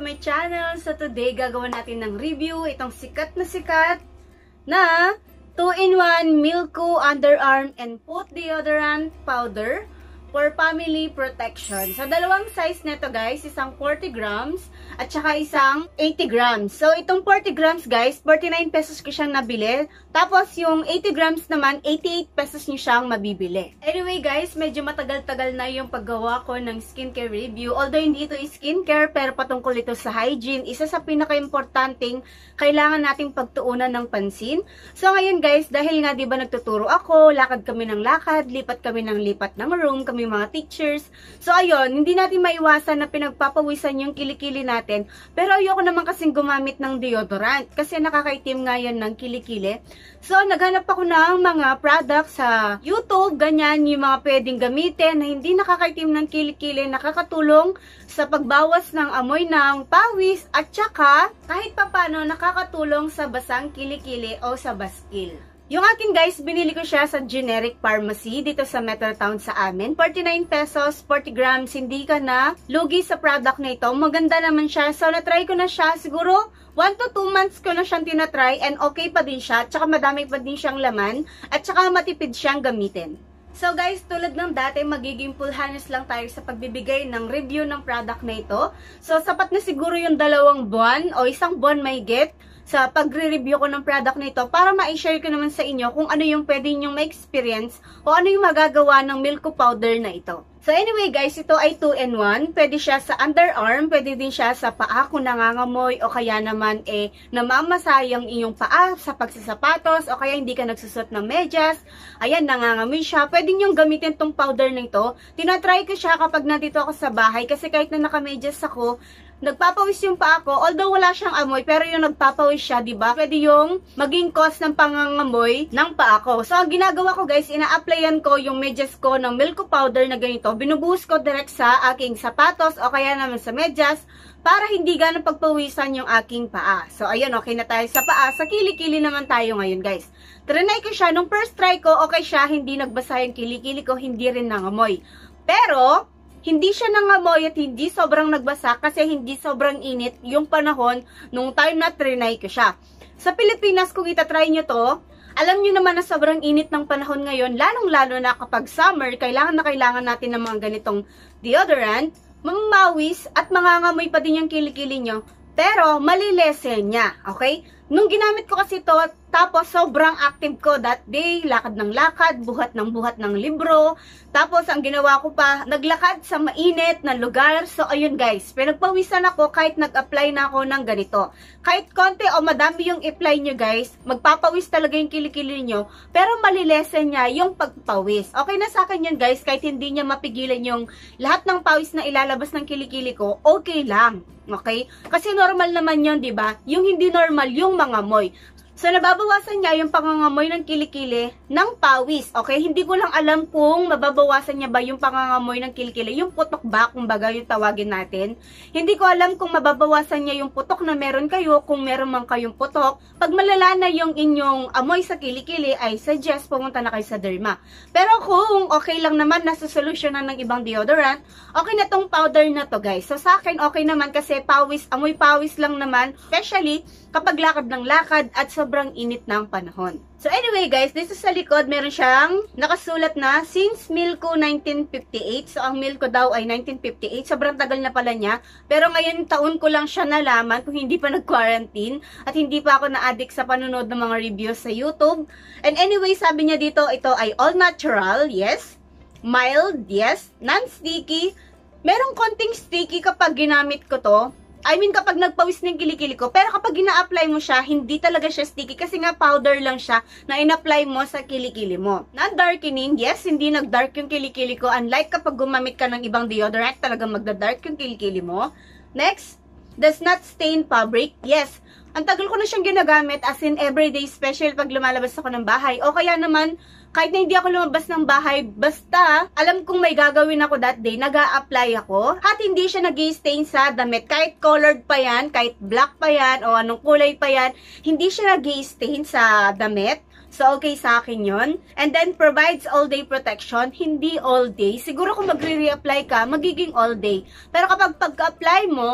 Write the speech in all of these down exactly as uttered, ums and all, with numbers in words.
my channel. So today, gagawin natin ng review itong sikat na sikat na two in one Milko Underarm and Foot Deodorant Powder for family protection. So, dalawang size nito guys, isang forty grams at saka isang eighty grams. So, itong forty grams guys, forty-nine pesos ko siyang nabili. Tapos, yung eighty grams naman, eighty-eight pesos nyo siyang mabibili. Anyway guys, medyo matagal-tagal na yung paggawa ko ng skincare review. Although, hindi ito skincare, pero patungkol ito sa hygiene. Isa sa pinaka-importanting kailangan nating pagtuunan ng pansin. So, ngayon guys, dahil nga diba nagtuturo ako, lakad kami ng lakad, lipat kami ng lipat ng room, kami mga teachers. So, ayun, hindi natin maiwasan na pinagpapawisan yung kilikili natin. Pero ayoko naman kasing gumamit ng deodorant kasi nakakaitim nga yan ng kilikili. So, naghanap ako ng mga products sa YouTube, ganyan, yung mga pwedeng gamitin na hindi nakakaitim ng kilikili, nakakatulong sa pagbawas ng amoy ng pawis at saka kahit papano nakakatulong sa basang kilikili o sa baskil. Yung akin guys, binili ko siya sa generic pharmacy dito sa Metro Town sa amin. forty-nine pesos, forty grams, hindi ka na lugi sa product na ito. Maganda naman siya. So, na-try ko na siya. Siguro, one to two months ko na siyang tinatry and okay pa din siya. Tsaka madami pa din siyang laman. At tsaka matipid siyang gamitin. So guys, tulad ng dati, magiging full hands lang tayo sa pagbibigay ng review ng product na ito. So, sapat na siguro yung dalawang buwan o isang buwan may get sa pagre-review ko ng product na ito para ma-share ko naman sa inyo kung ano yung pwede nyong ma-experience o ano yung magagawa ng Milko powder na ito. So anyway guys, ito ay two in one. Pwede siya sa underarm, pwede din siya sa paa kung nangangamoy o kaya naman eh namamasayang iyong paa sa pagsasapatos o kaya hindi ka nagsusot ng medyas. Ayan, nangangamoy siya. Pwede nyong gamitin tong powder na ito. Tinatry ko siya kapag nandito ako sa bahay kasi kahit na nakamedyas ako, nagpapawis yung paa ko, although wala siyang amoy, pero yung nagpapawis siya, diba? Pwede yung maging cause ng pangangamoy ng paa ko. So, ang ginagawa ko guys, ina-applyan ko yung medyas ko ng Milko powder na ganito. Binubuhos ko direct sa aking sapatos o kaya naman sa medyas para hindi ganang pagpawisan yung aking paa. So, ayun, okay na tayo sa paa. Sa kilikili naman tayo ngayon guys. Trinay ko siya. Nung first try ko, okay siya. Hindi nagbasa yung kilikili ko, hindi rin nangamoy. Pero, hindi siya nangamoy at hindi sobrang nagbasa kasi hindi sobrang init yung panahon nung time na trinay ko siya. Sa Pilipinas, kung itatry nyo to, alam nyo naman na sobrang init ng panahon ngayon, lalong-lalo na kapag summer, kailangan na kailangan natin ng mga ganitong deodorant, mamawis at mangangamoy pa din yung kilikili nyo, pero malilesen niya, okay? Nung ginamit ko kasi to, tapos sobrang active ko that day, lakad ng lakad, buhat ng buhat ng libro. Tapos ang ginawa ko pa, naglakad sa mainit na lugar. So ayun guys, pinagpawisan ako kahit nag-apply na ako ng ganito. Kahit konti o madami yung apply nyo guys, magpapawis talaga yung kilikili nyo, pero malilesen niya yung pagpawis. Okay na sa akin yun guys, kahit hindi niya mapigilan yung lahat ng pawis na ilalabas ng kilikili ko, okay lang. Okay? Kasi normal naman yun, diba? Yung hindi normal, yung mga moy. So, nababawasan niya yung pangangamoy ng kilikili ng pawis. Okay? Hindi ko lang alam kung mababawasan niya ba yung pangangamoy ng kilikili. Yung putok ba, kumbaga yung tawagin natin. Hindi ko alam kung mababawasan niya yung putok na meron kayo, kung meron man kayong putok. Pag malala na yung inyong amoy sa kilikili, ay suggest pumunta na kayo sa derma. Pero kung okay lang naman, nasusolusyonan ng ibang deodorant, okay na tong powder na to guys. So, sa akin, okay naman kasi pawis, amoy pawis lang naman. Especially, kapag lakad ng lakad at sobrang init ng panahon. So anyway guys, dito sa likod meron siyang nakasulat na since Milko nineteen fifty-eight. So ang Milko daw ay nineteen fifty-eight. Sobrang tagal na pala niya. Pero ngayon taon ko lang siya nalaman kung hindi pa nag-quarantine at hindi pa ako na-addict sa panonood ng mga reviews sa YouTube. And anyway, sabi niya dito, ito ay all natural, yes. Mild, yes. Non-sticky. Merong konting sticky kapag ginamit ko to. I mean, kapag nagpawis ng kilikili ko, pero kapag ina-apply mo siya, hindi talaga siya sticky kasi nga powder lang siya na in-apply mo sa kilikili mo. Non-darkening, yes, hindi nag-dark yung kilikili ko. Unlike kapag gumamit ka ng ibang deodorant, talagang magda-dark yung kilikili mo. Next, does not stain fabric. Yes, ang tagal ko na siyang ginagamit as in everyday, special pag lumalabas ako ng bahay. O kaya naman, kahit na hindi ako lumabas ng bahay, basta alam kong may gagawin ako that day, nag-a-apply ako. At hindi siya nag-i-stain sa damit. Kahit colored pa yan, kahit black pa yan, o anong kulay pa yan, hindi siya nag-i-stain sa damit. So, okay sa akin yun. And then, provides all-day protection. Hindi all day. Siguro kung magre-reapply ka, magiging all day. Pero kapag pag-apply mo,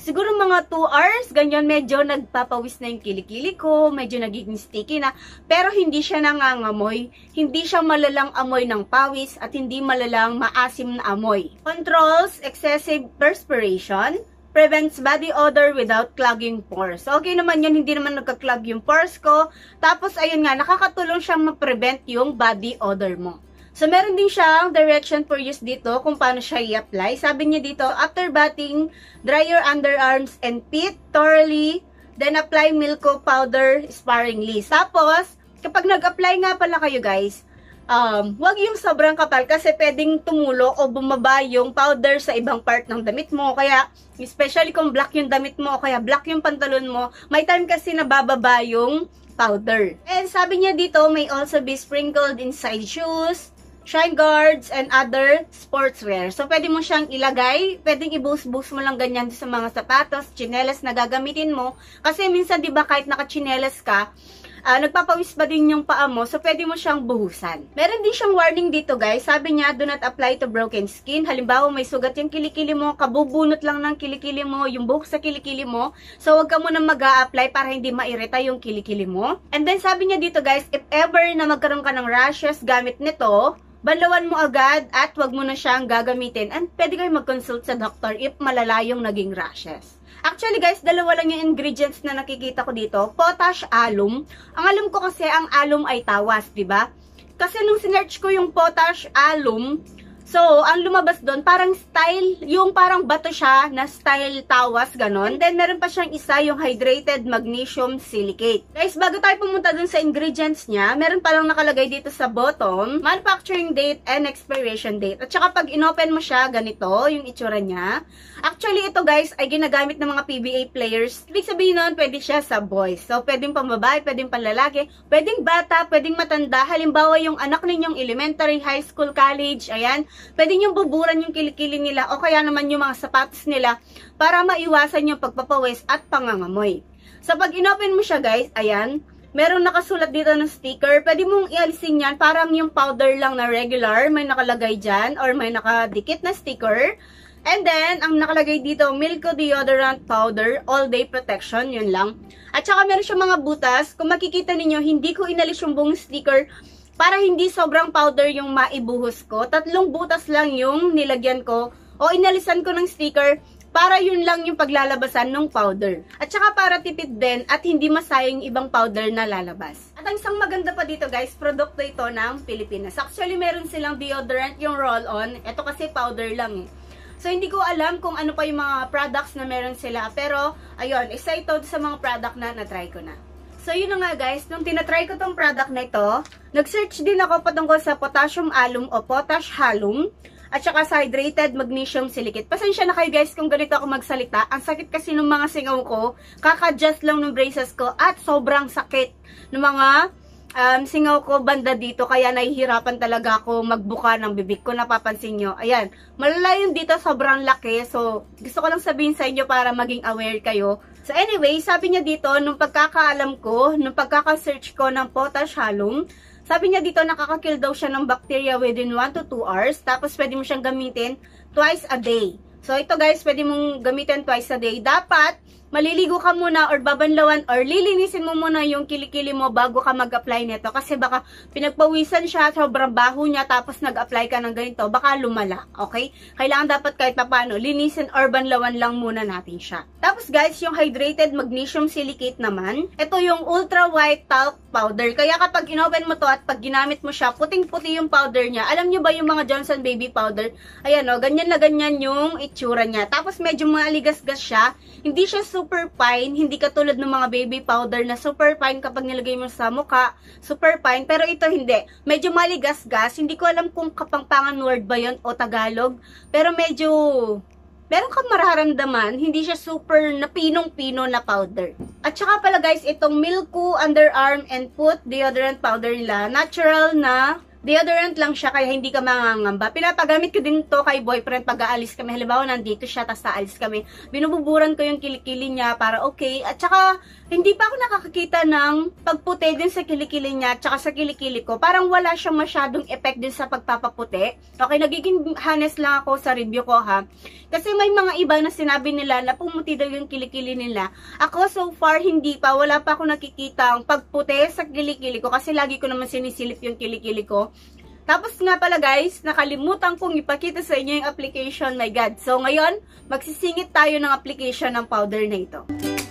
siguro mga two hours, ganyan, medyo nagpapawis na yung kilikili ko, medyo nagiging sticky na, pero hindi siya nangangamoy, hindi siya malalang amoy ng pawis, at hindi malalang maasim na amoy. Controls excessive perspiration, prevents body odor without clogging pores. So, okay naman yan, hindi naman nagka-clog yung pores ko. Tapos, ayun nga, nakakatulong siyang ma-prevent yung body odor mo. So, meron din siyang direction for use dito kung paano siya i-apply. Sabi niya dito, after bathing, dry your underarms and feet thoroughly, then apply Milko powder sparingly. Tapos, kapag nag-apply nga pala kayo guys, um, wag yung sobrang kapal kasi pwedeng tumulo o bumaba yung powder sa ibang part ng damit mo. Kaya, especially kung black yung damit mo o kaya black yung pantalon mo, may time kasi nabababa yung powder. And sabi niya dito, may also be sprinkled inside shoes, shin guards, and other sportswear. So, pwede mo siyang ilagay, pwedeng i-boost-boost mo lang ganyan sa mga sapatos, tsinelas na gagamitin mo. Kasi minsan, di ba, kahit naka-tsinelas ka, uh, nagpapawis pa din yung paa mo, so pwede mo siyang buhusan. Meron din siyang warning dito, guys. Sabi niya, do not apply to broken skin. Halimbawa, may sugat yung kilikili mo, kabubunot lang ng kilikili mo, yung buhok sa kilikili mo. So, wag ka muna mag-a-apply para hindi mairita yung kilikili mo. And then, sabi niya dito, guys, if ever na magkaroon ka ng rashes gamit nito, banlawan mo agad at wag mo na siyang gagamitin. And pwede kayo mag-consult sa doctor if malala yung naging rashes. Actually guys, dalawa lang yung ingredients na nakikita ko dito. Potash, alum. Ang alam ko kasi ang alum ay tawas, di ba? Kasi nung sinearch ko yung potash, alum, so, ang lumabas doon, parang style, yung parang bato siya na style tawas, ganon. And then, meron pa siyang isa, yung hydrated magnesium silicate. Guys, bago tayo pumunta dun sa ingredients niya, meron palang nakalagay dito sa bottom, manufacturing date and expiration date. At saka pag inopen mo siya, ganito, yung itsura niya. Actually, ito guys, ay ginagamit ng mga P B A players. Ibig sabihin nun, pwede siya sa boys. So, pwedeng pambabae, pwedeng panlalaki, pwedeng bata, pwedeng matanda. Halimbawa, yung anak ninyong elementary, high school, college, ayan, pwede nyo buburan yung kilikili nila o kaya naman yung mga sapatos nila para maiwasan yung pagpapawis at pangangamoy. So, pag inopen mo siya guys, ayan, meron nakasulat dito ng sticker. Pwede mong ialisin yan, parang yung powder lang na regular, may nakalagay dyan or may nakadikit na sticker. And then, ang nakalagay dito, Milko Deodorant Powder, All Day Protection, yun lang. At saka meron siya mga butas. Kung makikita ninyo, hindi ko inalis yung buong sticker para hindi sobrang powder yung maibuhos ko. Tatlong butas lang yung nilagyan ko o inalisan ko ng sticker para yun lang yung paglalabasan ng powder. At saka para tipid din at hindi masayang ibang powder na lalabas. At ang isang maganda pa dito guys, produkto ito ng Pilipinas. Actually, meron silang deodorant yung roll-on. Ito kasi powder lang eh. So, hindi ko alam kung ano pa yung mga products na meron sila. Pero, ayun, isa ito sa mga product na na-try ko na. So, yun na nga guys, nung tinatry ko tong product na ito, nag-search din ako patungkol sa potassium alum o potash halum at saka sa hydrated magnesium silicate. Pasensya na kayo guys kung ganito ako magsalita. Ang sakit kasi ng mga singaw ko, kaka-adjust lang ng braces ko at sobrang sakit ng mga um, singaw ko banda dito. Kaya nahihirapan talaga ako magbuka ng bibig ko. Napapansin nyo. Ayan, malala yun dito, sobrang laki. So, gusto ko lang sabihin sa inyo para maging aware kayo. So anyway, sabi niya dito, nung pagkakaalam ko, nung pagkaka-search ko ng potash halum, sabi niya dito nakaka-kill daw siya ng bacteria within one to two hours. Tapos pwede mo siyang gamitin twice a day. So ito guys, pwede mong gamitin twice a day. Dapat maliligo ka muna or babanlawan or lilinisin mo muna yung kilikili mo bago ka mag-apply nito. Kasi baka pinagpawisan siya, sobrang baho niya, tapos nag-apply ka ng ganito, baka lumala. Okay? Kailangan dapat kahit papano, linisin or banlawan lang muna natin siya. Tapos guys, yung hydrated magnesium silicate naman, ito yung ultra white talc powder. Kaya kapag inopen mo to at pag ginamit mo siya, puting-puti yung powder niya. Alam nyo ba yung mga Johnson Baby powder? Ayan o, ganyan na ganyan yung itsura niya. Tapos medyo maligas-gas siya. Hindi siya super fine, hindi katulad ng mga baby powder na super fine kapag nilagay mo sa mukha, super fine, pero ito hindi. Medyo maligas-gas, hindi ko alam kung kapangpangan word ba yun o Tagalog, pero medyo, meron kang mararamdaman, hindi siya super na pinong-pino na powder. At saka pala guys, itong Milko Underarm and Foot Deodorant Powder nila, natural na deodorant lang siya, kaya hindi ka mangangamba. Pinapagamit ko din to kay boyfriend pag aalis kami. Halimbawa, nandito siya, tapos aalis kami. Binububuran ko yung kilikili niya para okay. At saka, Hindi pa ako nakakakita ng pagputi din sa kilikili niya at saka sa kilikili ko. Parang wala siyang masyadong effect din sa pagpapaputi. Okay, nagiging honest lang ako sa review ko ha. Kasi may mga iba na sinabi nila na pumuti daw yung kilikili nila. Ako so far hindi pa. Wala pa ako nakikita ang pagputi sa kilikili ko kasi lagi ko naman sinisilip yung kilikili ko. Tapos nga pala guys, nakalimutan kong ipakita sa inyo yung application. My God. So ngayon, magsisingit tayo ng application ng powder na ito.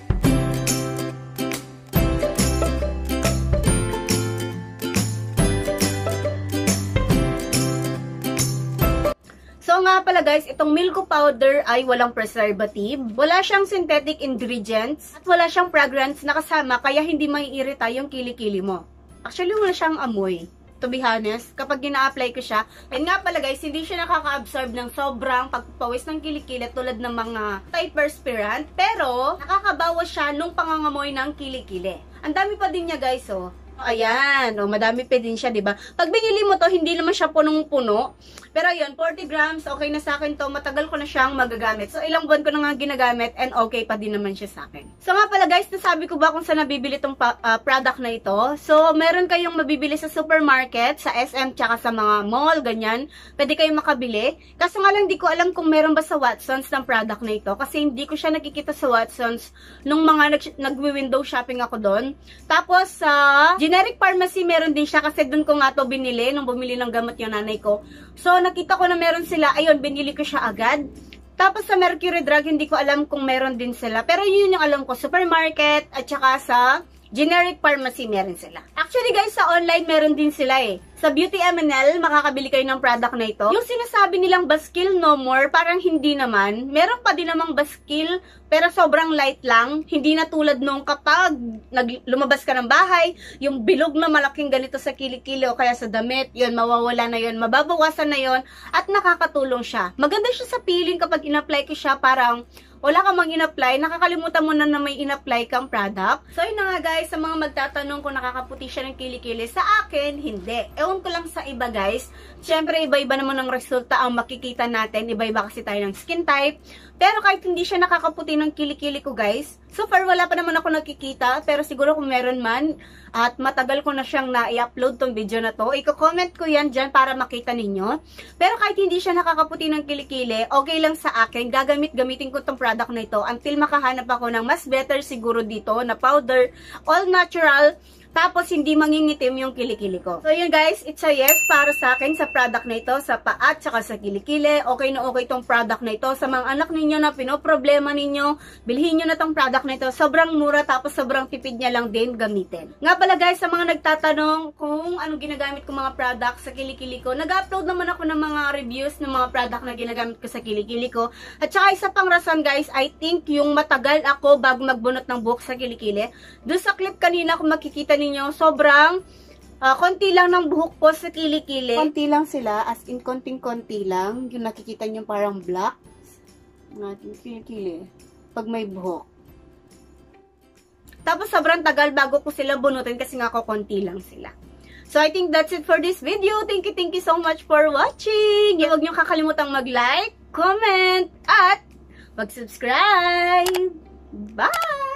So nga pala guys, itong Milko powder ay walang preservative, wala siyang synthetic ingredients, at wala siyang fragrance na kasama kaya hindi maiirita yung kilikili mo. Actually, wala siyang amoy. To be honest, kapag gina-apply ko siya, and nga pala guys, hindi siya nakaka-absorb ng sobrang pagpapawis ng kilikili tulad ng mga antiperspirant, pero nakakabawas siya nung pangangamoy ng kilikili. Ang dami pa din niya guys, oh. Ayan, oh, madami pa din siya, 'di ba? Pag binili mo 'to, hindi naman siya punong-puno. Pero ayun, forty grams, okay na sa akin 'to. Matagal ko na siyang magagamit. So ilang buwan ko na nga ginagamit and okay pa din naman siya sa akin. So nga pala guys, nasabi ko ba kung saan nabibili tong uh, product na ito? So meron kayong mabibili sa supermarket, sa S M tsaka sa mga mall, ganyan. Pwede kayong makabili. Kaso nga lang di ko alam kung meron ba sa Watsons ng product na ito kasi hindi ko siya nakikita sa Watsons nung mga nag-window shopping ako doon. Tapos sa uh, generic pharmacy, meron din siya kasi doon ko nga to binili nung bumili ng gamot yung nanay ko. So, nakita ko na meron sila. Ayun, binili ko siya agad. Tapos sa Mercury Drug, hindi ko alam kung meron din sila. Pero yun yung alam ko, supermarket at saka sa generic pharmacy meron sila. Actually guys, sa online meron din sila eh. Sa Beauty M and L, makakabili kayo ng product na ito. Yung sinasabi nilang Baskil No More, parang hindi naman. Meron pa din namang Baskil, pero sobrang light lang. Hindi na tulad nung kapag nag lumabas ka ng bahay, yung bilog na malaking ganito sa kilikili o kaya sa damit, yun, mawawala na yun, mababawasan na yun, at nakakatulong siya. Maganda siya sa peeling kapag in-apply ko siya, parang wala kang mang in-apply, nakakalimutan mo na na may in-apply kang product. So yun na nga guys, sa mga magtatanong kung nakakaputi siya ng kilikili, sa akin, hindi. Ewan ko lang sa iba guys. Siyempre, iba-iba naman ang resulta ang makikita natin. Iba-iba kasi tayo ng skin type. Pero kahit hindi siya nakakaputi ng kilikili ko guys, so far wala pa naman ako nakikita. Pero siguro kung meron man, at matagal ko na siyang na-i-upload tong video na to, i-comment ko yan dyan para makita ninyo. Pero kahit hindi siya nakakaputi ng kilikili, okay lang sa akin. Gagamit-gamitin ko tong product na ito until makahanap ako ng mas better siguro dito na powder, all natural, tapos hindi mangingitim yung kilikili ko. So yun guys, it's a yes para sa akin sa product na ito, sa paa at saka sa kilikili. Okay na okay tong product na ito. Sa mga anak ninyo na pinoproblema ninyo, bilhin nyo na tong product na ito. Sobrang mura tapos sobrang tipid niya lang din gamitin. Nga pala guys, sa mga nagtatanong kung anong ginagamit ko mga product sa kilikili ko, nag-upload naman ako ng mga reviews ng mga product na ginagamit ko sa kilikili ko. At saka isa pang rason guys, I think yung matagal ako bago magbunot ng buhok sa kilikili. Doon sa clip kanina kung makikita ninyo, sobrang uh, konti lang ng buhok ko sa kilikili. Konti lang sila, as in konting-konti lang. Yung nakikita nyo parang black ng ating kilikili pag may buhok. Tapos sobrang tagal bago ko sila bunutin kasi nga ko konti lang sila. So I think that's it for this video. Thank you, thank you so much for watching. Huwag nyo kakalimutang mag-like, comment, at mag-subscribe. Bye!